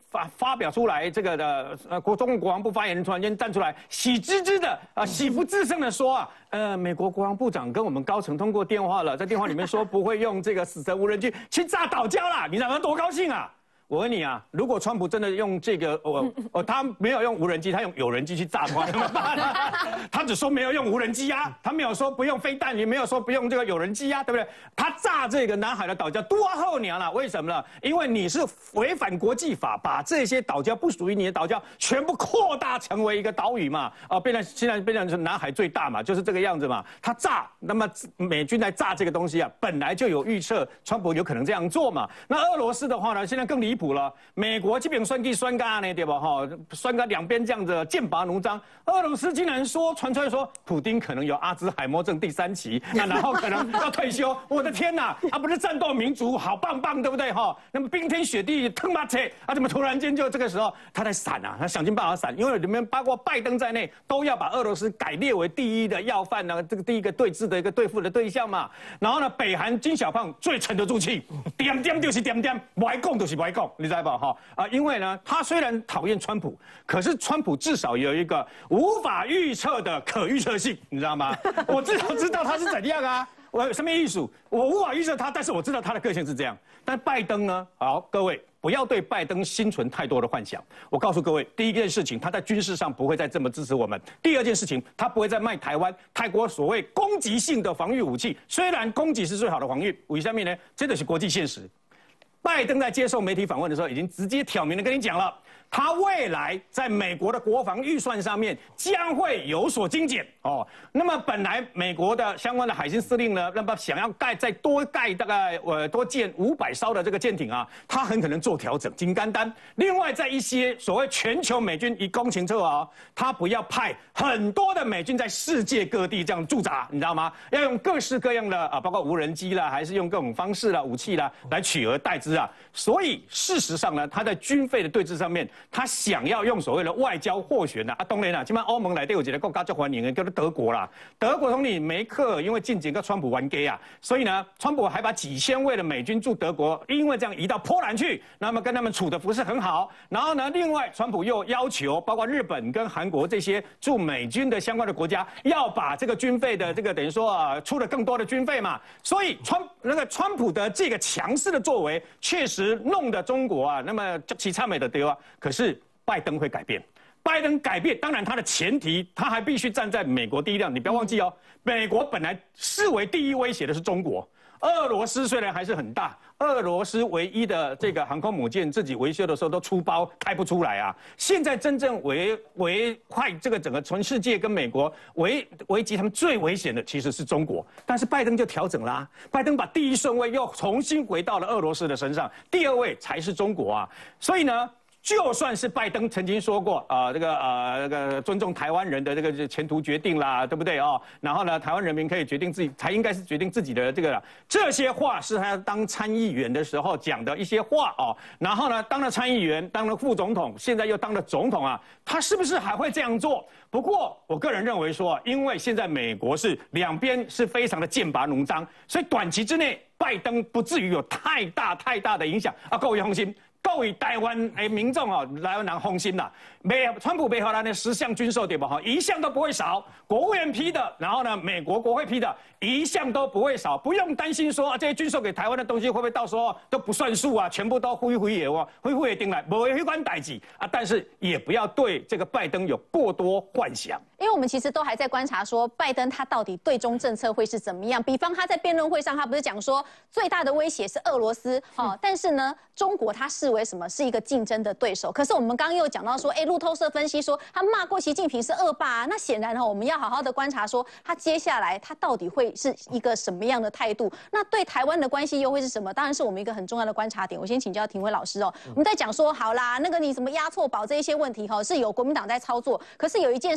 发发表出来，这个的呃国中国国防部发言人突然间站出来，喜滋滋的啊，喜不自胜的说啊，呃，美国国防部长跟我们高层通过电话了，在电话里面说不会用这个死神无人机去炸岛礁啦，你让他多高兴啊！我问你啊，如果川普真的用这个，哦哦，他没有用无人机，他用有人机去炸的话，怎么办呢？他只说没有用无人机啊，他没有说不用飞弹，也没有说不用这个有人机啊，对不对？他炸这个南海的岛礁多后娘了，为什么呢？因为你是违反国际法，把这些岛礁不属于你的岛礁全部扩大成为一个岛屿嘛，啊，变成现在变成是南海最大嘛，就是这个样子嘛。他炸，那么美军来炸这个东西啊，本来就有预测，川普有可能这样做嘛。那俄罗斯的话呢，现在更离谱了，美国这边算计算干呢，对吧？哈，算干两边这样子剑拔弩张。俄罗斯竟然说传出来说，普丁可能有阿兹海默症第三期，那然后可能要退休。我的天哪，他不是战斗民族，好棒棒，对不对？哈，那么冰天雪地，腾马车，啊，怎么突然间就这个时候他在闪啊？他想尽办法闪，因为里面包括拜登在内，都要把俄罗斯改列为第一的要犯呢，这个第一个对峙的一个对付的对象嘛。然后呢，北韩金小胖最沉得住气，点点就是点点，不爱讲就是不爱讲，你知道吧？哈啊，因为呢，他虽然讨厌川普，可是川普至少有一个无法预测的可预测性，你知道吗？我至少知道他是怎样啊。我有什么艺术？我无法预测他，但是我知道他的个性是这样。但拜登呢？好，各位不要对拜登心存太多的幻想。我告诉各位，第一件事情，他在军事上不会再这么支持我们；第二件事情，他不会再卖台湾、泰国所谓攻击性的防御武器。虽然攻击是最好的防御，为什么呢？这就是国际现实。拜登在接受媒体访问的时候，已经直接挑明的跟你讲了，他未来在美国的国防预算上面将会有所精简哦。那么本来美国的相关的海军司令呢，那么想要盖再多盖大概呃多建五百艘的这个舰艇啊，他很可能做调整，金干单。另外在一些所谓全球美军以攻情策啊，他不要派很多的美军在世界各地这样驻扎，你知道吗？要用各式各样的啊，包括无人机啦，还是用各种方式啦、武器啦来取而代之啊。所以事实上呢，他在军费的对峙上面，他想要用所谓的外交斡旋呐啊，当然啦，今晚欧盟来对有几个国家最欢迎的，叫做德国啦。德国总理梅克尔因为近几个川普玩 gay 啊，所以呢，川普还把几千位的美军驻德国，因为这样移到波兰去，那么跟他们处的不是很好。然后呢，另外川普又要求包括日本跟韩国这些驻美军的相关的国家，要把这个军费的这个等于说啊，出了更多的军费嘛。所以川那个川普的这个强势的作为，确实弄得中国啊，那么其差美的丢啊。可是拜登会改变，拜登改变，当然他的前提，他还必须站在美国第一量。你不要忘记哦，美国本来视为第一威胁的是中国，俄罗斯虽然还是很大，俄罗斯唯一的这个航空母舰自己维修的时候都出包开不出来啊。现在真正危危害这个整个全世界跟美国危危及他们最危险的其实是中国，但是拜登就调整啦、啊，拜登把第一顺位又重新回到了俄罗斯的身上，第二位才是中国啊。所以呢，就算是拜登曾经说过啊、呃，这个呃，那个尊重台湾人的这个前途决定啦，对不对哦？然后呢，台湾人民可以决定自己，才应该是决定自己的这个啦。这些话是他当参议员的时候讲的一些话哦。然后呢，当了参议员，当了副总统，现在又当了总统啊，他是不是还会这样做？不过，我个人认为说，因为现在美国是两边是非常的剑拔弩张，所以短期之内，拜登不至于有太大太大的影响啊。各位放心。各位台湾的民众哦，台湾人放心啦，美川普美荷兰的十项军售对吧？哈，一项都不会少。国务院批的，然后呢，美国国会批的，一项都不会少，不用担心说啊，这些军售给台湾的东西会不会到时候都不算数啊，全部都灰灰也哦，灰灰也定来，不会有关代志啊。但是也不要对这个拜登有过多幻想。 因为我们其实都还在观察说，拜登他到底对中政策会是怎么样。比方他在辩论会上，他不是讲说最大的威胁是俄罗斯，哦，但是呢，中国他视为什么是一个竞争的对手。可是我们刚刚又讲到说，哎，路透社分析说他骂过习近平是恶霸啊。那显然哈，我们要好好的观察说，他接下来他到底会是一个什么样的态度？那对台湾的关系又会是什么？当然是我们一个很重要的观察点。我先请教庭辉老师哦，我们在讲说，好啦，那个你什么押错宝这一些问题哈，是有国民党在操作。可是有一件事情哈，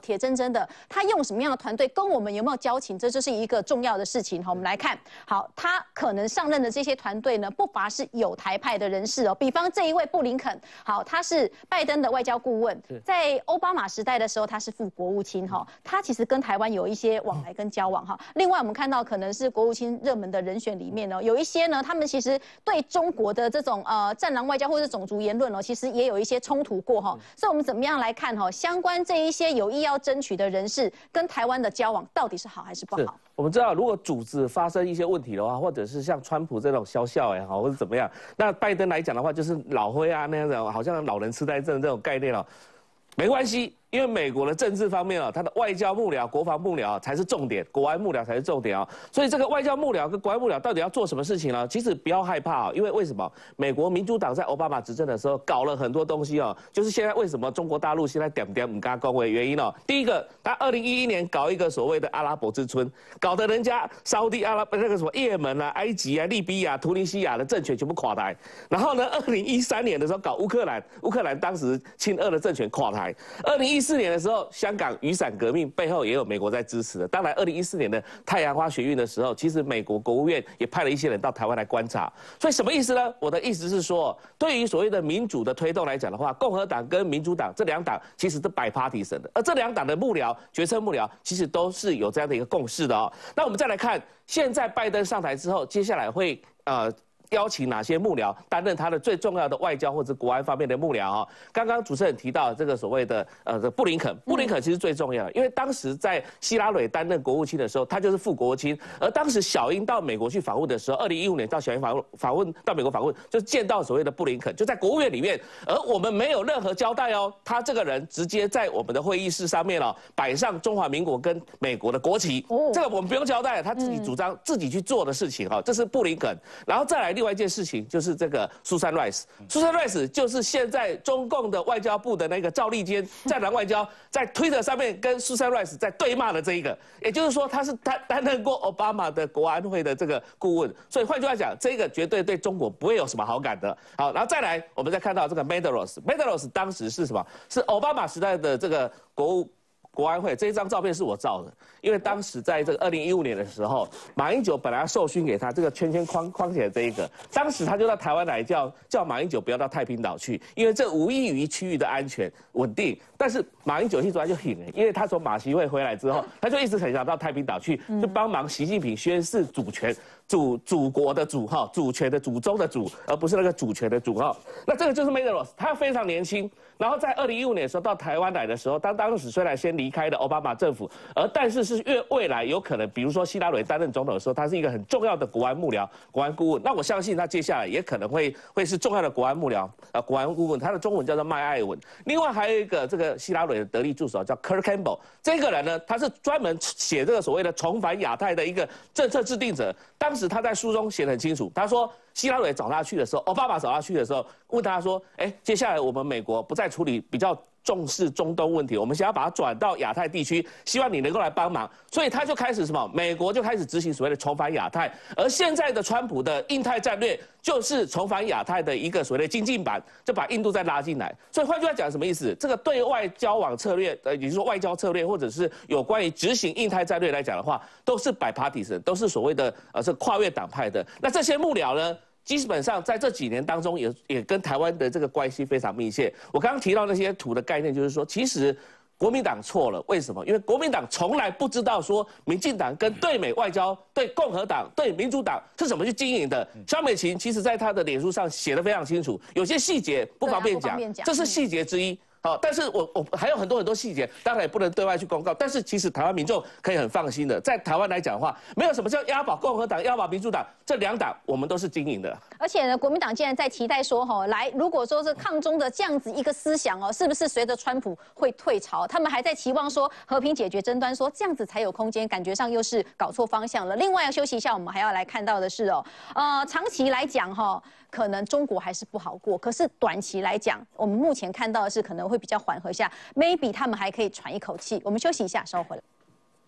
铁铮铮的，他用什么样的团队，跟我们有没有交情，这就是一个重要的事情。好，我们来看，好，他可能上任的这些团队呢，不乏是有台派的人士哦，比方这一位布林肯，好，他是拜登的外交顾问，在奥巴马时代的时候，他是副国务卿哈，他其实跟台湾有一些往来跟交往哈。另外，我们看到可能是国务卿热门的人选里面呢，有一些呢，他们其实对中国的这种呃战狼外交或者种族言论哦，其实也有一些冲突过哈。所以，我们怎么样来看哈？相关这一些有意要争取的人士跟台湾的交往，到底是好还是不好？ 我们知道，如果组织发生一些问题的话，或者是像川普这种肖笑也好，或者怎么样，那拜登来讲的话，就是老灰啊那样子，好像老人痴呆症这种概念哦，没关系。因为美国的政治方面啊，它的外交幕僚、国防幕僚才是重点，国安幕僚才是重点啊。所以这个外交幕僚跟国安幕僚到底要做什么事情呢？其实不要害怕啊，因为为什么？美国民主党在奥巴马执政的时候搞了很多东西哦，就是现在为什么中国大陆现在点点唔敢恭维原因哦。第一个，他二零一一年搞一个所谓的阿拉伯之春，搞得人家沙地阿拉那个什么也门啊、埃及啊、利比亚、突尼西亚的政权全部垮台。然后呢，二零一三年的时候搞乌克兰，乌克兰当时亲俄的政权垮台。二零一四年的时候，香港雨伞革命背后也有美国在支持的。当然，二零一四年的太阳花学运的时候，其实美国国务院也派了一些人到台湾来观察。所以什么意思呢？我的意思是说，对于所谓的民主的推动来讲的话，共和党跟民主党这两党其实都摆 party 神的，而这两党的幕僚、决策幕僚其实都是有这样的一个共识的哦。那我们再来看，现在拜登上台之后，接下来会呃。邀请哪些幕僚担任他的最重要的外交或者国安方面的幕僚啊？刚刚主持人提到这个所谓的呃布林肯，布林肯其实最重要的，因为当时在希拉蕊担任国务卿的时候，他就是副国务卿，而当时小英到美国去访问的时候，二零一五年到小英访问访问到美国访问，就见到所谓的布林肯，就在国务院里面，而我们没有任何交代哦，他这个人直接在我们的会议室上面哦摆上中华民国跟美国的国旗，哦、这个我们不用交代，他自己主张、嗯、自己去做的事情哈、哦，这是布林肯，然后再来另外一件事情就是这个苏珊 Rice， 苏珊 Rice 就是现在中共的外交部的那个赵立坚，战狼外交，在推特上面跟苏珊 Rice 在对骂的这一个，也就是说他是担担任过奥巴马的国安会的这个顾问，所以换句话讲，这个绝对对中国不会有什么好感的。好，然后再来，我们再看到这个 Meadows，Meadows 当时是什么？是奥巴马时代的这个国务。国安会这一张照片是我照的，因为当时在这个二零一五年的时候，马英九本来要授勋给他这个圈圈框框起来这一个，当时他就到台湾来叫叫马英九不要到太平岛去，因为这无异于区域的安全稳定。但是马英九一出来就挺了，因为他从马习会回来之后，他就一直很想到太平岛去，就帮忙习近平宣示主权。祖祖国的祖哈，主权的祖宗的祖，而不是那个主权的主哈。那这个就是 Meadows， 他非常年轻。然后在二零一五年的时候到台湾来的时候，当当时虽然先离开了奥巴马政府，而但是是越未来有可能，比如说希拉蕊担任总统的时候，他是一个很重要的国安幕僚、国安顾问。那我相信他接下来也可能会会是重要的国安幕僚、呃国安顾问。他的中文叫做麦艾文。另外还有一个这个希拉蕊的得力助手叫 Kurt Campbell， 这个人呢，他是专门写这个所谓的重返亚太的一个政策制定者。当时他在书中写得很清楚，他说希拉蕊找他去的时候，奥巴马找他去的时候，问他说：“哎，接下来我们美国不再处理比较重视中东问题，我们想要把它转到亚太地区，希望你能够来帮忙。”所以他就开始什么？美国就开始执行所谓的重返亚太，而现在的川普的印太战略就是重返亚太的一个所谓的精进版，就把印度再拉进来。所以换句话讲，什么意思？这个对外交往策略，呃，也就是说外交策略，或者是有关于执行印太战略来讲的话，都是摆 party 的，都是所谓的呃是跨越党派的。那这些幕僚呢？基本上在这几年当中也，也也跟台湾的这个关系非常密切。我刚刚提到那些图的概念，就是说，其实国民党错了。为什么？因为国民党从来不知道说，民进党跟对美外交、对共和党、对民主党是怎么去经营的。萧美琴其实在她的脸书上写得非常清楚，有些细节不方便讲，这是细节之一。好，但是我我还有很多很多细节，当然也不能对外去公告。但是其实台湾民众可以很放心的，在台湾来讲的话，没有什么叫押宝共和党、押宝民主党这两党，我们都是经营的。 而且呢，国民党竟然在期待说，哈，来，如果说是抗中的这样子一个思想哦，是不是随着川普会退潮？他们还在期望说和平解决争端，说这样子才有空间，感觉上又是搞错方向了。另外要休息一下，我们还要来看到的是哦，呃，长期来讲哈，可能中国还是不好过，可是短期来讲，我们目前看到的是可能会比较缓和一下 ，maybe 他们还可以喘一口气。我们休息一下，稍后回来。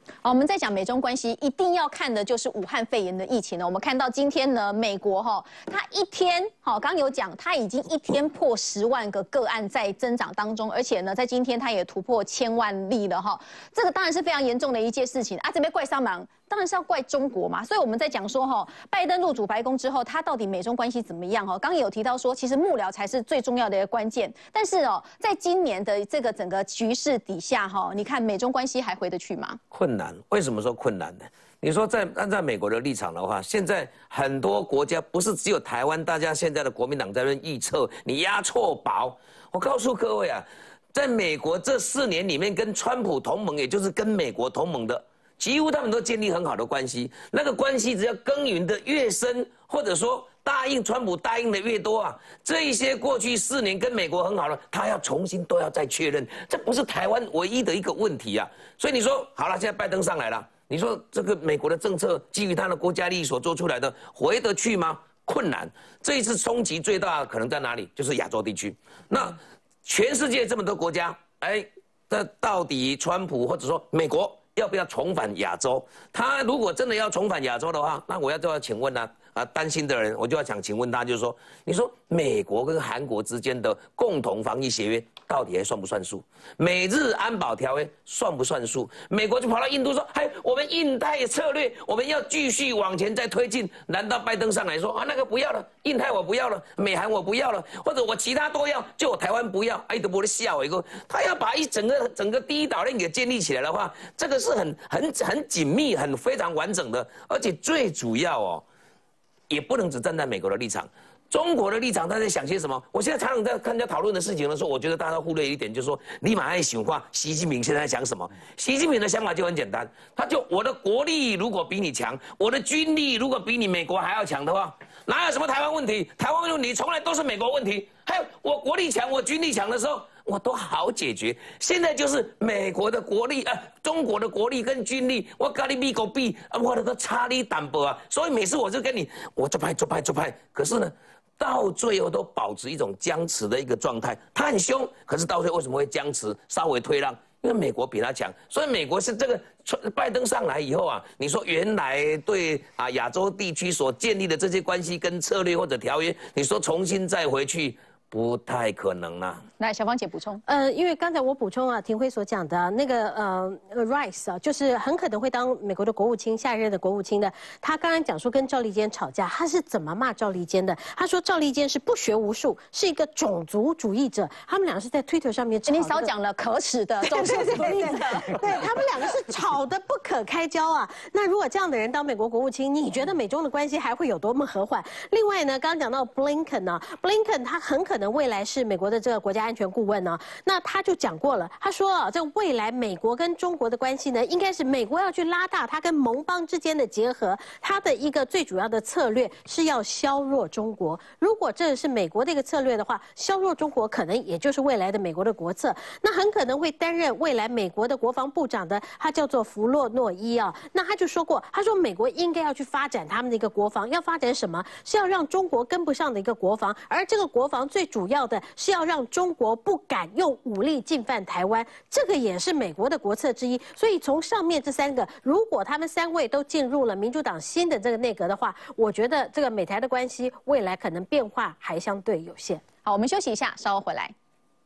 好，我们在讲美中关系，一定要看的就是武汉肺炎的疫情呢。我们看到今天呢，美国哈，它一天，好，刚有讲，它已经一天破十万个个案在增长当中，而且呢，在今天它也突破千万例了哈。这个当然是非常严重的一件事情啊，这边怪上忙。 当然是要怪中国嘛，所以我们在讲说哈，拜登入主白宫之后，他到底美中关系怎么样哈？刚刚有提到说，其实幕僚才是最重要的一个关键。但是哦，在今年的这个整个局势底下哈，你看美中关系还回得去吗？ 困难，为什么说困难呢？你说在按照美国的立场的话，现在很多国家不是只有台湾，大家现在的国民党在那预测你押错宝。我告诉各位啊，在美国这四年里面，跟川普同盟，也就是跟美国同盟的。 几乎他们都建立很好的关系，那个关系只要耕耘的越深，或者说答应川普答应的越多啊，这一些过去四年跟美国很好了，他要重新都要再确认，这不是台湾唯一的一个问题啊。所以你说好了，现在拜登上来了，你说这个美国的政策基于他的国家利益所做出来的，回得去吗？困难。这一次冲击最大可能在哪里？就是亚洲地区。那全世界这么多国家，哎，这到底川普或者说美国？ 要不要重返亚洲？他如果真的要重返亚洲的话，那我要就要请问呢、啊？啊，担心的人，我就要想请问他，就是说，你说美国跟韩国之间的共同防疫协约到底还算不算数？美日安保条约算不算数？美国就跑到印度说，哎，我们印太策略我们要继续往前再推进，难道拜登上来说啊那个不要了，印太我不要了，美韩我不要了，或者我其他都要，就我台湾不要？哎，都不会笑一个，他要把一整个整个第一岛链给建立起来的话，这个是很很很紧密、很非常完整的，而且最主要哦。 也不能只站在美国的立场，中国的立场他在想些什么？我现在常常在看人家讨论的事情的时候，我觉得大家忽略一点，就是说，立马爱想话，习近平现在在想什么？习近平的想法就很简单，他就我的国力如果比你强，我的军力如果比你美国还要强的话，哪有什么台湾问题？台湾问题从来都是美国问题。还有我国力强，我军力强的时候。 我都好解决，现在就是美国的国力啊、呃，中国的国力跟军力，我跟你美国比啊，我的都差你淡薄啊，所以每次我就跟你，我就拍就拍就拍，可是呢，到最后都保持一种僵持的一个状态。他很凶，可是到最后为什么会僵持，稍微退让？因为美国比他强，所以美国是这个拜登上来以后啊，你说原来对啊亚洲地区所建立的这些关系跟策略或者条约，你说重新再回去。 不太可能啦。 来，小芳姐补充。 呃，因为刚才我补充啊，廷辉所讲的那个呃 ，Rice 啊，就是很可能会当美国的国务卿，下一任的国务卿的。他刚刚讲说跟赵立坚吵架，他是怎么骂赵立坚的？他说赵立坚是不学无术，是一个种族主义者。他们两个是在 Twitter 上面吵。 你少讲了可耻的种族主义者。 对他们两个是吵得不可开交啊。那如果这样的人当美国国务卿，你觉得美中的关系还会有多么和缓？另外呢，刚刚讲到 Blinken 啊 ，Blinken 他很可能。 未来是美国的这个国家安全顾问呢，那他就讲过了，他说啊，这未来美国跟中国的关系呢，应该是美国要去拉大它跟盟邦之间的结合，它的一个最主要的策略是要削弱中国。如果这是美国的一个策略的话，削弱中国可能也就是未来的美国的国策。那很可能会担任未来美国的国防部长的，他叫做弗洛诺伊啊。那他就说过，他说美国应该要去发展他们的一个国防，要发展什么？是要让中国跟不上的一个国防，而这个国防最主要的是要让中国不敢用武力进犯台湾，这个也是美国的国策之一。所以从上面这三个，如果他们三位都进入了民主党新的这个内阁的话，我觉得这个美台的关系未来可能变化还相对有限。 好，我们休息一下，稍后回来。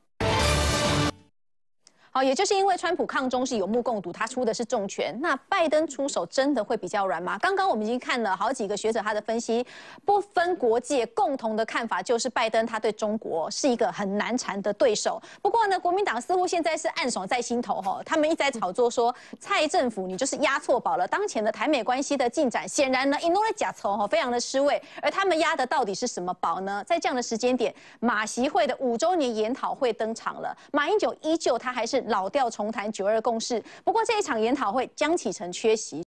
好，也就是因为川普抗中是有目共睹，他出的是重拳，那拜登出手真的会比较软吗？刚刚我们已经看了好几个学者他的分析，不分国界，共同的看法就是拜登他对中国是一个很难缠的对手。不过呢，国民党似乎现在是暗爽在心头哈，他们一直在炒作说蔡政府你就是押错宝了。当前的台美关系的进展，显然呢，一弄来假筹哈，非常的失位。而他们押的到底是什么宝呢？在这样的时间点，马习会的五周年研讨会登场了，马英九依旧他还是。 老调重弹九二共识，不过这一场研讨会江启臣缺席。